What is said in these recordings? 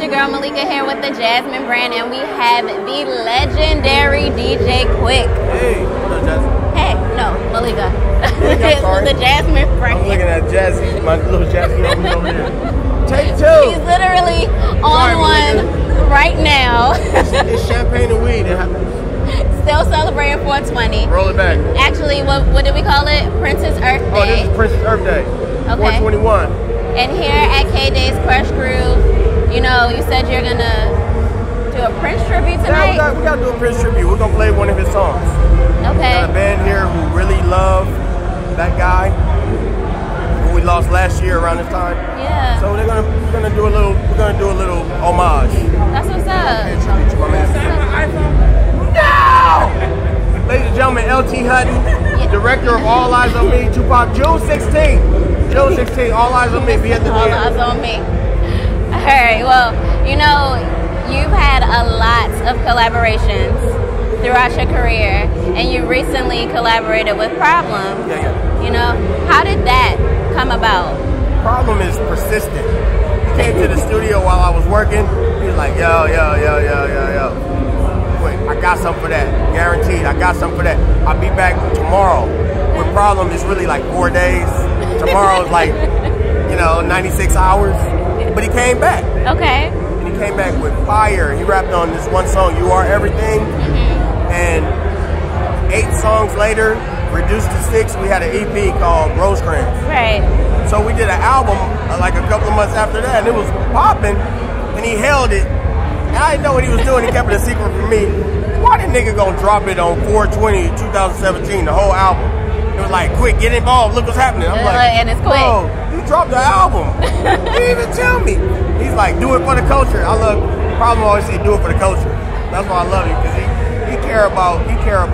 your girl Malika here with the Jasmine brand, and we have the legendary DJ Quik. Hey, what up, Jasmine? Hey, no, Malika. Sorry. The Jasmine brand. I'm looking at Jazzy, my little Jazzy over there. Take two. He's literally on one right now. It's champagne and weed. Still celebrating 420. Roll it back. Actually, what did we call it? Princess Earth Day. Oh, this is Princess Earth Day. Okay. 421. And here at K-Day's Crush Groove, you know, you said you're gonna do a Prince tribute tonight? Yeah, we gotta do a Prince tribute. We're gonna play one of his songs. Okay. We got a band here who really love that guy who we lost last year around this time. Yeah. So we're gonna do a little homage. That's what's up. Pay tribute to my man. No! Ladies and gentlemen, LT Hutton, director of All Eyes on Me, Tupac, June 16th. June 16th, All Eyes on Me. Be at the All Eyes on Me. All right. Well, you know, you've had a lot of collaborations throughout your career, and you recently collaborated with Problem. Yeah. You know, how did that come about? Problem is persistent. He came to the studio while I was working. He was like, yo. Wait, I got something for that. Guaranteed, I got something for that. I'll be back tomorrow. With Problem, it's really like 4 days. Tomorrow is like, 96 hours. But he came back. Okay. And he came back with fire. He rapped on this one song, You Are Everything. And 8 songs later, reduced to 6, we had an EP called Rosecrans. Right. So we did an album like a couple of months after that, and it was popping, and he held it. And I didn't know what he was doing. He kept it a secret from me. Why the nigga gonna drop it on 4/20/2017, the whole album? It was like, quick, get involved, look what's happening. I'm like, and it's quick. Bro, you dropped the album. You didn't even tell me. He's like, do it for the culture. I love, Problem always say, do it for the culture. That's why I love him, because he care about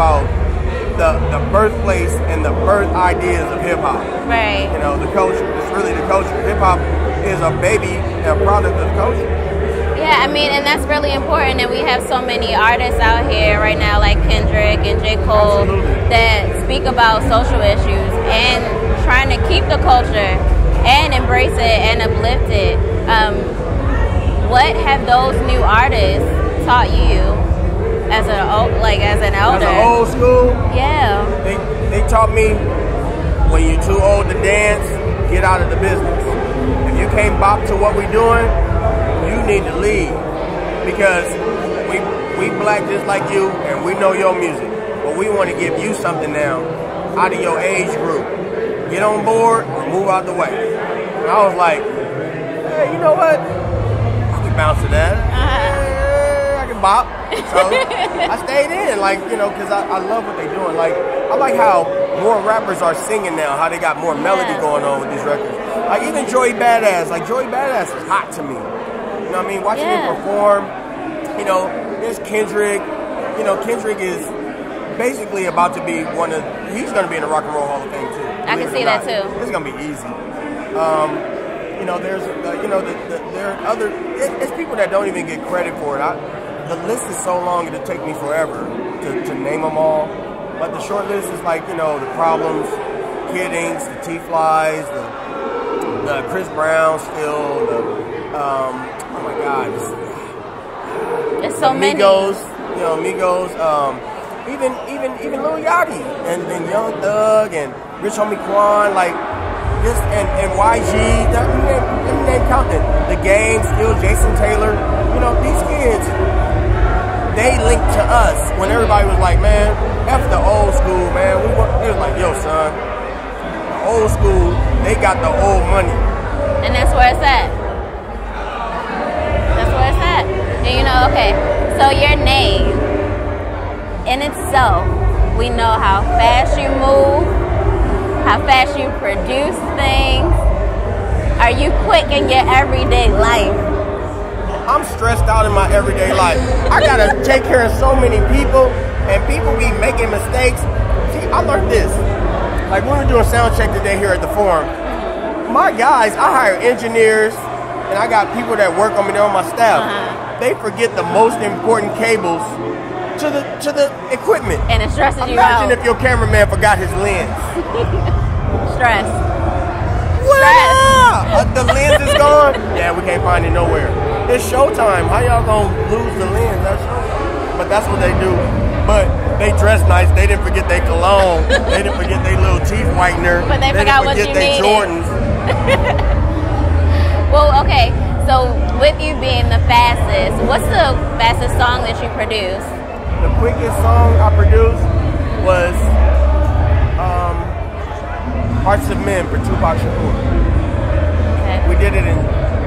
the birthplace and the birth ideas of hip hop. Right. The culture. It's really the culture. Hip hop is a baby and a product of the culture. Yeah, I mean, and that's really important. And we have so many artists out here right now, like Kendrick and J. Cole, that speak about social issues and trying to keep the culture and embrace it and uplift it. What have those new artists taught you as an elder? As an old school? Yeah. They taught me, when you're too old to dance, get out of the business. If you can't bop to what we're doing, you need to leave, because we black just like you, and we know your music, but we want to give you something now out of your age group. Get on board or move out the way. And I was like, hey, you know what? I can bounce to that. I can bop. So I stayed in, because I love what they're doing. I like how more rappers are singing now, how they got more melody going on with these records. Like even Joey Badass, Joey Badass is hot to me. You know what I mean? Watching him perform, there's Kendrick. Kendrick is basically about to be he's going to be in the Rock and Roll Hall of Fame too. I can see that too. It's going to be easy. There's, there are other, it's people that don't even get credit for it. The list is so long, it'll take me forever to name them all. But the short list is the Problems, Kid Inks, the T-Flies, the Chris Brown still, oh my God, there's so many. Migos, even Lil Yachty and Young Thug and Rich Homie Quan, and YG, name counting. The Game, still Jason Taylor. These kids, they link to us when everybody was like, man, F the old school, man. It was like, yo, son, the old school, they got the old money. And that's where it's at. And okay, so your name in itself, we know how fast you move, how fast you produce things. Are you quick in your everyday life? I'm stressed out in my everyday life. I gotta take care of so many people, and people be making mistakes. See, I learned this. We were doing sound check today here at the Forum. My guys, I hire engineers, and I got people that work on me, they're on my staff. They forget the most important cables to the equipment. And it stresses you out. Imagine if your cameraman forgot his lens. Stress. Well, the lens is gone. Yeah, we can't find it nowhere. It's showtime. How y'all gonna lose the lens? That's showtime. But that's what they do. But they dress nice. They didn't forget their cologne. They didn't forget their little teeth whitener. But they forgot what you needed. Jordans. Well, okay. So with you being the fastest, what's the fastest song that you produced? The quickest song I produced was Hearts of Men for Tupac Shakur. Okay. We did it in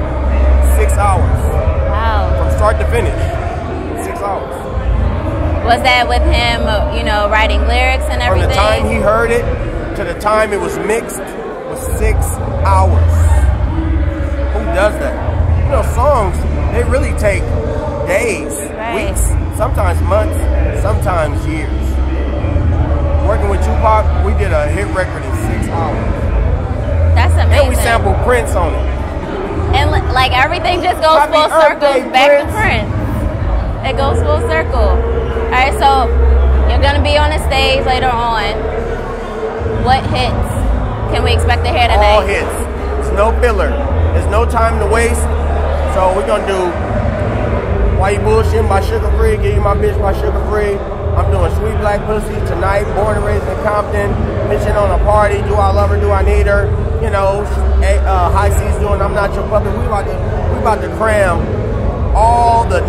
6 hours. Wow. From start to finish. 6 hours. Was that with him, you know, writing lyrics and everything? From the time he heard it to the time it was mixed was 6 hours. Who does that? You know, songs, they really take days, weeks, sometimes months, sometimes years. Working with Tupac, we did a hit record in 6 hours. That's amazing. And we sampled Prince on it. And like everything just goes full circle back to Prince. It goes full circle. All right, so you're gonna be on the stage later on. What hits can we expect to hear tonight? All hits. It's no filler. There's no time to waste. So we're gonna do Why You Bullshitting by Sugar Free, Give You My Bitch by Sugar Free. I'm doing Sweet Black Pussy tonight, Born and Raised in Compton, Mission on a Party, Do I Love Her, Do I Need Her? You know, High C's doing I'm Not Your Puppet. We about to cram all the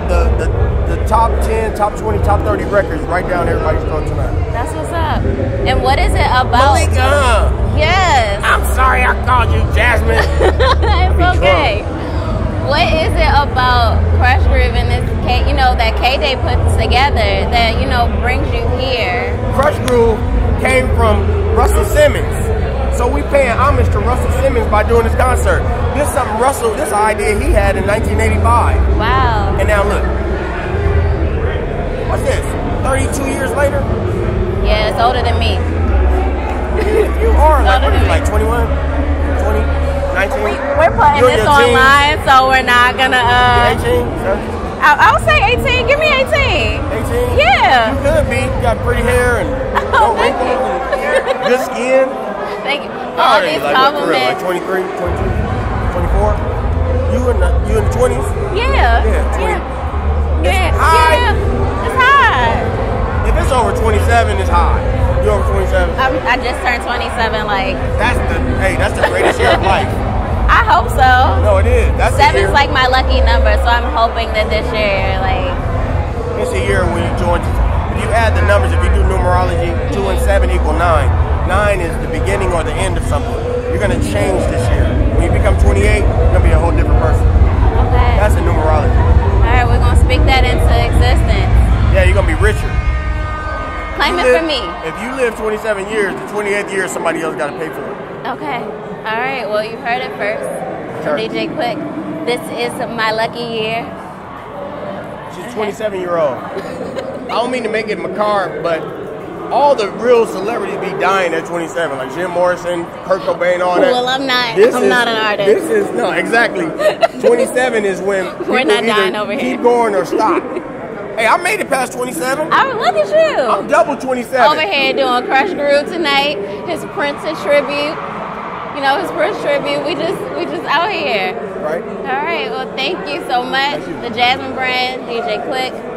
top 10, top 20, top 30 records right down everybody's throat tonight. That's what's up. And what is it about? Malika. Yes. I'm sorry I called you Jasmine. It's okay. What is it about Crush Groove and this, you know, that K-Day puts together that, you know, brings you here? Crush Groove came from Russell Simmons. So we paying homage to Russell Simmons by doing this concert. This is something this idea he had in 1985. Wow. And now look. What's this? 32 years later? Yeah, it's older than me. You are like 21, 20, 19. We're putting this online, so we're not gonna 18? I'll say 18. Give me 18. 18? Yeah. You could be. You got pretty hair and no wrinkles and good skin. Thank you. All these compliments. Like 23, 22, 24? You in the 20s? Yeah. Yeah. It's high. Yeah. It's high. If it's over 27, it's high. You over 27? I just turned 27. Like that's the greatest year of life. I hope so. No, it is. That's 7's like my lucky number, so I'm hoping that this year, like, it's a year when you join. If you add the numbers, if you do numerology, 2 and 7 equal 9. 9 is the beginning or the end of something. You're gonna change this year. When you become 28, you're gonna be a whole different person. Okay. That's a numerology. All right, we're gonna speak that into existence. Yeah, you're gonna be richer. Claim it for me. If you live 27 years, the 28th year, somebody else got to pay for it. Okay. All right. Well, you heard it first from DJ Quik. This is my lucky year. She's 27-year-old. I don't mean to make it macabre, but all the real celebrities be dying at 27, like Jim Morrison, Kurt Cobain, all that. Well, I'm not an artist. No, exactly. 27 is when we're not dying over here. Keep going or stop. Hey, I made it past 27. I look at you. I'm double 27. Over here doing Crush Groove tonight. His Prince tribute. You know, his Prince tribute. We just out here. Right. All right. Well, thank you so much. The Jasmine brand, DJ Quik.